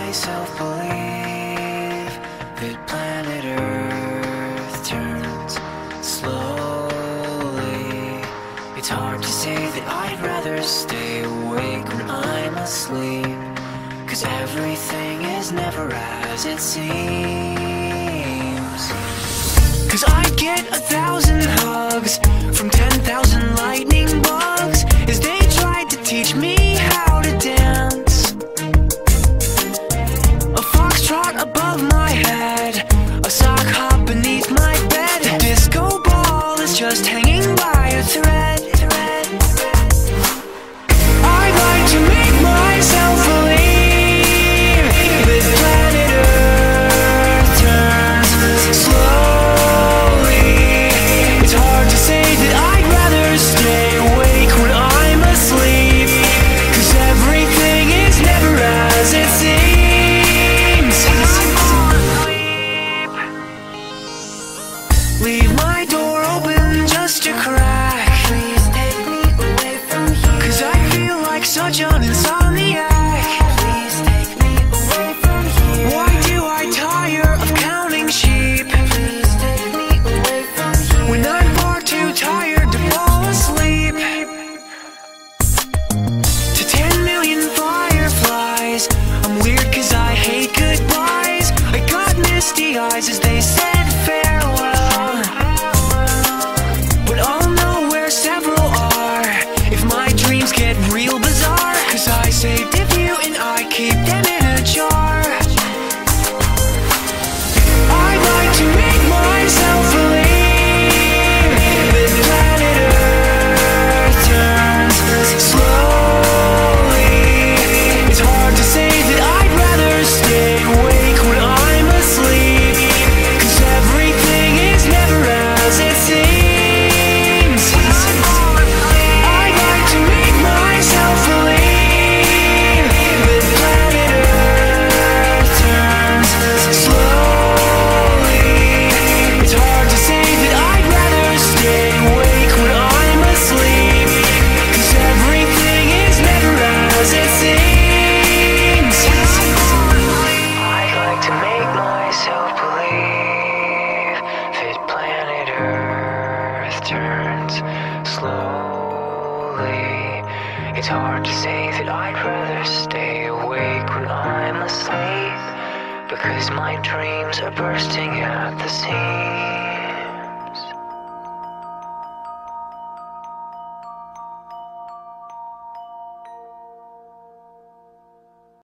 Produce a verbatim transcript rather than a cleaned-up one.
myself believe that planet Earth turns slowly. It's hard to say that I'd rather stay awake when I'm asleep, 'cause everything is never as it seems. 'Cause I get a thousand hugs from ten thousand lightning bugs as they tried to teach me how to dance. A foxtrot above my head, a sock hop beneath my bed. A disco ball is just hanging by a thread. I like to make myself believe that planet Earth turns slowly. It's hard to say that I'd rather stay awake when I'm asleep, 'cause everything is never as it seems. Leave my door open just a crack. Please take me away from here, 'cause I feel like such an insomniac. Please take me away from here. Why do I tire of counting sheep? Please take me away from here, when I'm far too tired to fall asleep. To ten million fireflies, I'm weird 'cause I hate goodbyes. I got misty eyes as they said farewell, but I'll know where several are if my dreams get real bizarre, 'cause I saved a few and I keep them in a jar. I like to make myself believe that planet Earth turns slowly. It's hard to say that I'd rather stay awake when I'm asleep, 'cause everything is never as it seems. I like to make myself believe that planet Earth turns slowly. It's hard to say that I'd rather stay awake when I'm asleep, 'cause everything is never as it seems. I'd like to make myself believe that planet Earth turns slowly. It's hard to say that I'd rather stay awake when I'm asleep, because my dreams are bursting at the seams.